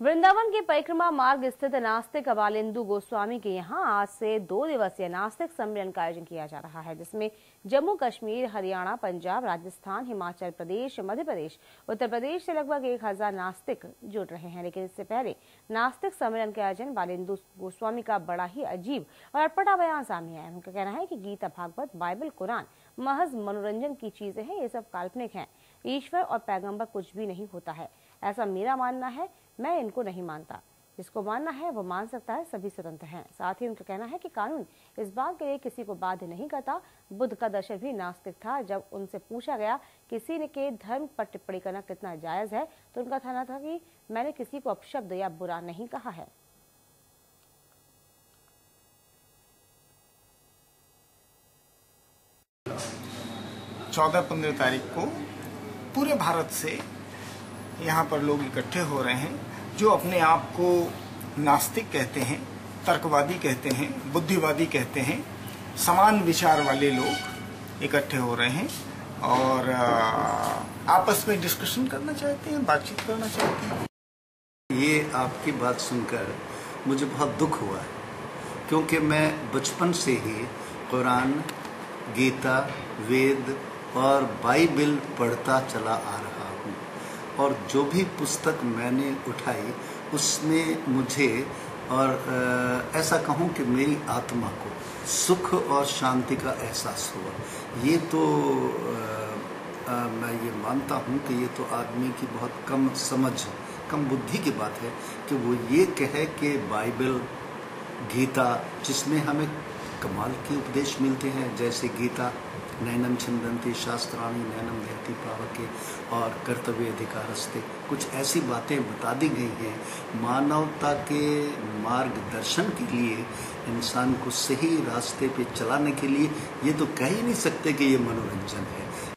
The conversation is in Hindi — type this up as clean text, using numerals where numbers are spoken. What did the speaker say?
वृंदावन के परिक्रमा मार्ग स्थित नास्तिक बालेंदु गोस्वामी के यहाँ आज से 2 दिवसीय नास्तिक सम्मेलन का आयोजन किया जा रहा है, जिसमें जम्मू कश्मीर, हरियाणा, पंजाब, राजस्थान, हिमाचल प्रदेश, मध्य प्रदेश, उत्तर प्रदेश से लगभग 1000 नास्तिक जुड़ रहे हैं। लेकिन इससे पहले नास्तिक सम्मेलन के आयोजन बालेंदु गोस्वामी का बड़ा ही अजीब और अटपटा बयान सामने आया है। उनका कहना है कि गीता, भागवत, बाइबल, कुरान महज मनोरंजन की चीजें हैं, ये सब काल्पनिक हैं। ईश्वर और पैगंबर कुछ भी नहीं होता है, ऐसा मेरा मानना है। मैं इनको नहीं मानता। जिसको मानना है वो मान सकता है, सभी स्वतंत्र हैं। साथ ही उनका कहना है कि कानून इस बात के लिए किसी को बाध्य नहीं करता। बुद्ध का दर्शन भी नास्तिक था। जब उनसे पूछा गया किसी ने के धर्म पर टिप्पणी करना कितना जायज है, तो उनका कहना था कि मैंने किसी को अपशब्द या बुरा नहीं कहा है। चौदह 15 तारीख को पूरे भारत से यहाँ पर लोग इकट्ठे हो रहे हैं, जो अपने आप को नास्तिक कहते हैं, तर्कवादी कहते हैं, बुद्धिवादी कहते हैं। समान विचार वाले लोग इकट्ठे हो रहे हैं और आपस में डिस्कशन करना चाहते हैं, बातचीत करना चाहते हैं। ये आपकी बात सुनकर मुझे बहुत दुख हुआ है, क्योंकि मैं बचपन से ही कुरान, गीता, वेद और बाइबल पढ़ता चला आ रहा हूँ और जो भी पुस्तक मैंने उठाई उसमें मुझे और ऐसा कहूँ कि मेरी आत्मा को सुख और शांति का एहसास हुआ। ये तो मैं ये मानता हूँ कि ये तो आदमी की बहुत कम समझ, कम बुद्धि की बात है कि वो ये कहे कि बाइबल, गीता, जिसमें हमें कमाल के उपदेश मिलते हैं, जैसे गीता नैनम छिंदन्ति शास्त्राणि नैनम नयति पावके और कर्तव्य अधिकारस्ते, कुछ ऐसी बातें बता दी गई हैं मानवता के मार्गदर्शन के लिए, इंसान को सही रास्ते पे चलाने के लिए। ये तो कह ही नहीं सकते कि ये मनोरंजन है।